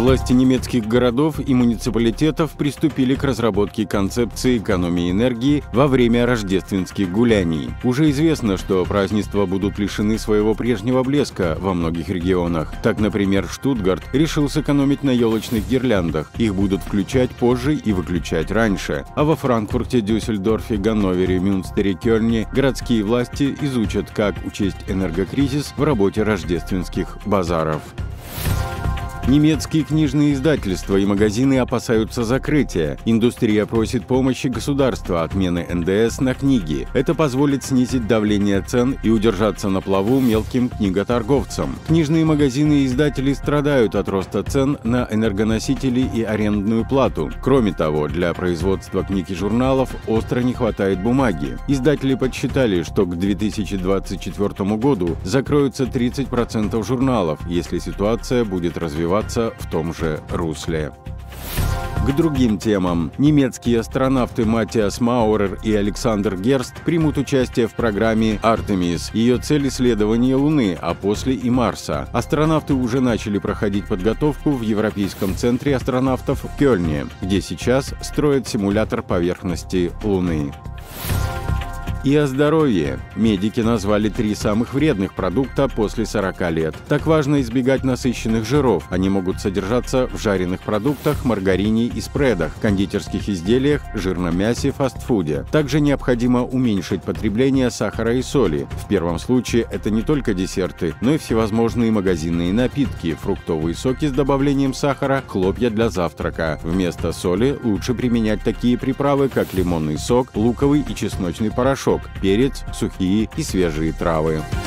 Власти немецких городов и муниципалитетов приступили к разработке концепции экономии энергии во время рождественских гуляний. Уже известно, что празднества будут лишены своего прежнего блеска во многих регионах. Так, например, Штутгарт решил сэкономить на елочных гирляндах. Их будут включать позже и выключать раньше. А во Франкфурте, Дюссельдорфе, Ганновере, Мюнстере, Кёльне городские власти изучат, как учесть энергокризис в работе рождественских базаров. Немецкие книжные издательства и магазины опасаются закрытия. Индустрия просит помощи государства, отмены НДС на книги. Это позволит снизить давление цен и удержаться на плаву мелким книготорговцам. Книжные магазины и издатели страдают от роста цен на энергоносители и арендную плату. Кроме того, для производства книг и журналов остро не хватает бумаги. Издатели подсчитали, что к 2024 году закроются 30% журналов, если ситуация будет развиваться в том же русле. К другим темам. Немецкие астронавты Матиас Маурер и Александр Герст примут участие в программе «Артемис». Ее цель — исследование Луны, а после и Марса. Астронавты уже начали проходить подготовку в Европейском центре астронавтов в Кёльне, где сейчас строят симулятор поверхности Луны. И о здоровье. Медики назвали 3 самых вредных продукта после 40 лет. Так важно избегать насыщенных жиров. Они могут содержаться в жареных продуктах, маргарине и спредах, кондитерских изделиях, жирном мясе, фастфуде. Также необходимо уменьшить потребление сахара и соли. В первом случае это не только десерты, но и всевозможные магазинные напитки, фруктовые соки с добавлением сахара, хлопья для завтрака. Вместо соли лучше применять такие приправы, как лимонный сок, луковый и чесночный порошок, перец, сухие и свежие травы.